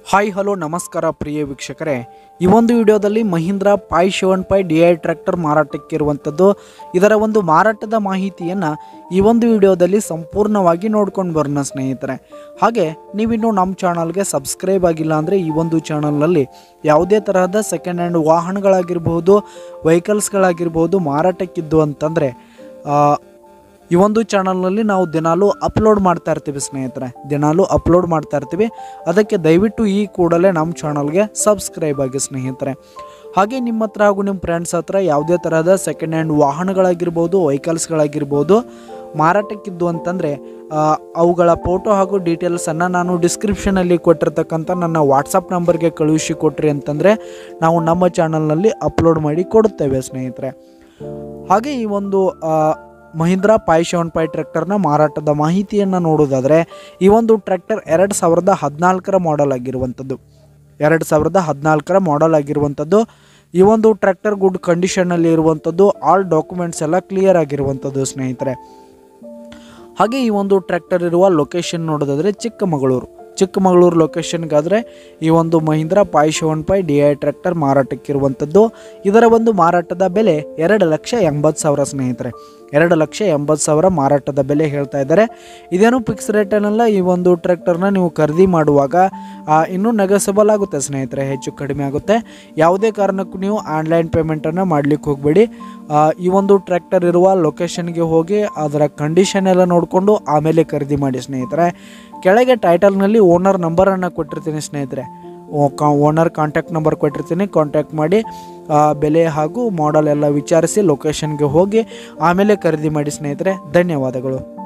Hi hello ನಮಸ್ಕಾರ ಪ್ರಿಯ ವೀಕ್ಷಕರೇ, ಈ ಒಂದು ವಿಡಿಯೋದಲ್ಲಿ ಮಹೀಂದ್ರಾ ಪೈ 75 DI ಟ್ರ್ಯಾಕ್ಟರ್ ಮಾರಾಟಕ್ಕಿರುವಂಥದ್ದು. ಇದರ ಒಂದು ಮಾರಾಟದ ಮಾಹಿತಿಯನ್ನು ಈ ಒಂದು ವಿಡಿಯೋದಲ್ಲಿ ಸಂಪೂರ್ಣವಾಗಿ ನೋಡ್ಕೊಂಡು ಬರೋಣ ಸ್ನೇಹಿತರೆ. ಹಾಗೆ ನೀವಿನ್ನೂ ನಮ್ಮ ಚಾನಲ್ಗೆ ಸಬ್ಸ್ಕ್ರೈಬ್ ಆಗಿಲ್ಲ ಅಂದರೆ ಈ ಒಂದು ಚಾನಲ್ನಲ್ಲಿ ಯಾವುದೇ ತರಹದ ಸೆಕೆಂಡ್ ಹ್ಯಾಂಡ್ ವಾಹನಗಳಾಗಿರ್ಬೋದು, ವೆಹಿಕಲ್ಸ್ಗಳಾಗಿರ್ಬೋದು ಮಾರಾಟಕ್ಕಿದ್ದು ಅಂತಂದರೆ ಈ ಒಂದು ಚಾನಲ್ನಲ್ಲಿ ನಾವು ದಿನಾಲೂ ಅಪ್ಲೋಡ್ ಮಾಡ್ತಾ ಇರ್ತೀವಿ ಸ್ನೇಹಿತರೆ. ದಿನಾಲೂ ಅಪ್ಲೋಡ್ ಮಾಡ್ತಾ ಇರ್ತೀವಿ. ಅದಕ್ಕೆ ದಯವಿಟ್ಟು ಈ ಕೂಡಲೇ ನಮ್ಮ ಚಾನಲ್ಗೆ ಸಬ್ಸ್ಕ್ರೈಬ್ ಆಗಿ ಸ್ನೇಹಿತರೆ. ಹಾಗೆ ನಿಮ್ಮ ಹತ್ರ ಹಾಗೂ ನಿಮ್ಮ ಫ್ರೆಂಡ್ಸ್ ಹತ್ರ ಯಾವುದೇ ತರಹದ ಸೆಕೆಂಡ್ ಹ್ಯಾಂಡ್ ವಾಹನಗಳಾಗಿರ್ಬೋದು, ವೆಹಿಕಲ್ಸ್ಗಳಾಗಿರ್ಬೋದು ಮಾರಾಟಕ್ಕಿದ್ದು ಅಂತಂದರೆ ಅವುಗಳ ಫೋಟೋ ಹಾಗೂ ಡೀಟೇಲ್ಸನ್ನು ನಾನು ಡಿಸ್ಕ್ರಿಪ್ಷನಲ್ಲಿ ಕೊಟ್ಟಿರ್ತಕ್ಕಂಥ ನನ್ನ ವಾಟ್ಸಪ್ ನಂಬರ್ಗೆ ಕಳುಹಿಸಿ ಕೊಟ್ರಿ ಅಂತಂದರೆ ನಾವು ನಮ್ಮ ಚಾನಲ್ನಲ್ಲಿ ಅಪ್ಲೋಡ್ ಮಾಡಿ ಕೊಡುತ್ತೇವೆ ಸ್ನೇಹಿತರೆ. ಹಾಗೆ ಈ ಒಂದು ಮಹೀಂದ್ರಾ ಪೈ 75 ಟ್ರ್ಯಾಕ್ಟರ್ನ ಮಾರಾಟದ ಮಾಹಿತಿಯನ್ನು ನೋಡೋದಾದರೆ, ಈ ಒಂದು ಟ್ರ್ಯಾಕ್ಟರ್ 2014 ಮಾಡೆಲ್ ಆಗಿರುವಂಥದ್ದು. 2014 ಮಾಡೆಲ್ ಆಗಿರುವಂಥದ್ದು. ಈ ಒಂದು ಟ್ರ್ಯಾಕ್ಟರ್ ಗುಡ್ ಕಂಡೀಷನಲ್ಲಿ ಇರುವಂಥದ್ದು. ಆಲ್ ಡಾಕ್ಯುಮೆಂಟ್ಸ್ ಎಲ್ಲ ಕ್ಲಿಯರ್ ಆಗಿರುವಂಥದ್ದು ಸ್ನೇಹಿತರೆ. ಹಾಗೆ ಈ ಒಂದು ಟ್ರ್ಯಾಕ್ಟರ್ ಇರುವ ಲೊಕೇಶನ್ ನೋಡೋದಾದರೆ ಚಿಕ್ಕಮಗಳೂರು ಲೊಕೇಶನ್ಗಾದರೆ ಈ ಒಂದು ಮಹೀಂದ್ರಾ ಪೈ 75 DI ಟ್ರ್ಯಾಕ್ಟರ್ ಮಾರಾಟಕ್ಕಿರುವಂಥದ್ದು. ಇದರ ಒಂದು ಮಾರಾಟದ ಬೆಲೆ 2,80,000 ಸ್ನೇಹಿತರೆ. 2,80,000 ಮಾರಾಟದ ಬೆಲೆ ಹೇಳ್ತಾ ಇದ್ದಾರೆ. ಇದೇನು ಫಿಕ್ಸ್ ರೇಟನ್ನೆಲ್ಲ. ಈ ಒಂದು ಟ್ರ್ಯಾಕ್ಟರ್ನ ನೀವು ಖರೀದಿ ಮಾಡುವಾಗ ಇನ್ನೂ ನೆಗೋಸಿಬಲ್ ಆಗುತ್ತೆ ಸ್ನೇಹಿತರೆ, ಹೆಚ್ಚು ಕಡಿಮೆ ಆಗುತ್ತೆ. ಯಾವುದೇ ಕಾರಣಕ್ಕೂ ನೀವು ಆನ್ಲೈನ್ ಪೇಮೆಂಟನ್ನು ಮಾಡಲಿಕ್ಕೆ ಹೋಗಬೇಡಿ. ಈ ಒಂದು ಟ್ರ್ಯಾಕ್ಟರ್ ಇರುವ ಲೊಕೇಶನ್ಗೆ ಹೋಗಿ ಅದರ ಕಂಡೀಷನ್ ಎಲ್ಲ ನೋಡಿಕೊಂಡು ಆಮೇಲೆ ಖರೀದಿ ಮಾಡಿ ಸ್ನೇಹಿತರೆ. ಕೆಳಗೆ ಟೈಟಲ್ನಲ್ಲಿ ಓನರ್ ನಂಬರನ್ನು ಕೊಟ್ಟಿರ್ತೀನಿ ಸ್ನೇಹಿತರೆ. ಓನರ್ ಕಾಂಟ್ಯಾಕ್ಟ್ ನಂಬರ್ ಕೊಟ್ಟಿರ್ತೀನಿ. ಕಾಂಟ್ಯಾಕ್ಟ್ ಮಾಡಿ ಬೆಲೆ ಹಾಗೂ ಮಾಡೆಲ್ ಎಲ್ಲ ವಿಚಾರಿಸಿ ಲೊಕೇಶನ್ಗೆ ಹೋಗಿ ಆಮೇಲೆ ಖರೀದಿ ಮಾಡಿ ಸ್ನೇಹಿತರೆ. ಧನ್ಯವಾದಗಳು.